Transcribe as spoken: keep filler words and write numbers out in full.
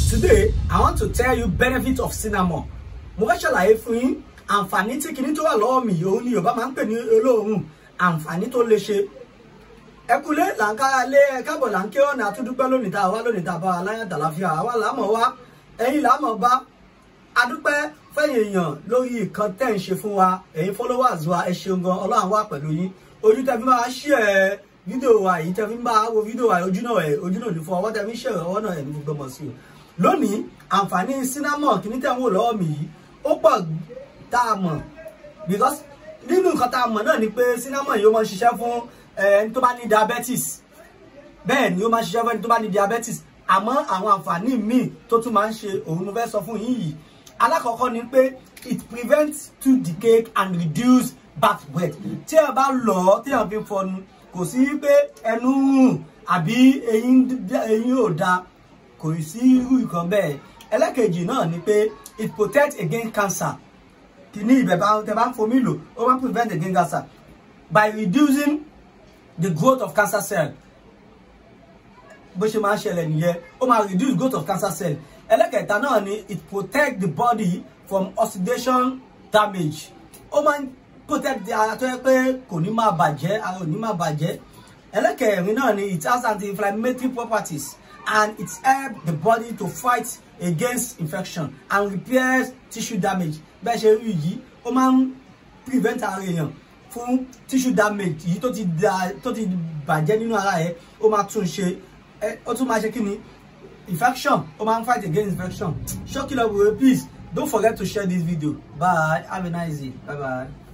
Today, I want to tell you benefits of cinnamon. Mo fẹ́ ṣàlàyé fún yín àǹfààní tí kinní tó wà lọ́wọ́ mi òun ni Yorùbá máa ń pè ní olóòórùn, àǹfààní tó lè ṣe. Ẹ kúlé là ń kára lé ẹ káàbọ̀ là ń ké ọ̀nà àtúndúpẹ́ lónìí tá a wá lónìí tá a bá wa láyọ̀ tàlàfíà àwa làámọ̀ wá ẹ̀yin làámọ̀ bá. Adúpẹ́ fẹ́yìn èèyàn lórí nǹkan tẹ́ ń ṣe fún wa, ẹ̀yin followers wa ẹ ṣeun gan, Ọlọ́run wà pẹ̀lú yín. Ojú tẹ́ fi máa share fídíò wa yìí, tẹ́ fi máa wo fídíò wa ojú náà ẹ̀ ojú náà ní fún ọwọ́ tẹ́ fi share ọwọ́ náà ẹ̀ ní gbogbo mọ̀ sí o. Lónìí àǹfààní cinnamon kìíní tẹ́ ń wò lọ́wọ́ mi yìí ó pọ̀ tá a mọ̀, because nínú nǹkan tá a mọ̀ náà ni pé cinnamon yìí ó máa ń ṣiṣẹ́ fún ẹni tó bá ní diabetes. Bẹ́ẹ̀ ni ó máa ń ṣiṣẹ́ fún ẹni tó bá ní diabetes, àmọ́ àwọn àǹfààní míì tó tún máa ń ṣe òun mo fẹ́ sọ fún yín yìí. Alákọ̀ọ́kọ́ ni pé it prevents tooth decay and reduce back breath. Tí ẹ bá lọ tí ẹ fi fọnu kò sí pé ẹnu rùn àbí eyín eyín ò da, kò sí irú nǹkan bẹ́ẹ̀. Ẹlẹ́kejì náà ni pé it protects against cancer. Kìíní ibẹ̀ bá tẹ bá ń fomi lò ó máa ń prevent against cancer by reducing the growth of cancer cell. Bó ṣe máa ń ṣẹlẹ̀ nìyẹn, ó máa reduce growth of cancer cell. Ẹlẹ́kẹta náà ni it protects the body from oxidation damage. Ó máa ń protect ara tó yẹ pé kò ní máa bàjẹ́, ara ò ní máa bàjẹ́. Ẹlẹ́kẹrin náà ni it has anti-inflammatory properties and it helps the body to fight against infection and repairs tissue damage. Bẹ́ẹ̀ ṣe rí yìí ó máa ń prevent ara èèyàn fún tissue damage yìí tó ti da tó ti bàjẹ́ nínú ara ẹ̀, ó máa tún ṣe, ó tún máa ṣe kí ni infection, ó máa ń fight against infection. Show killer with peace. Don't forget to share this video. Bye. Have a nice day. Bye bye.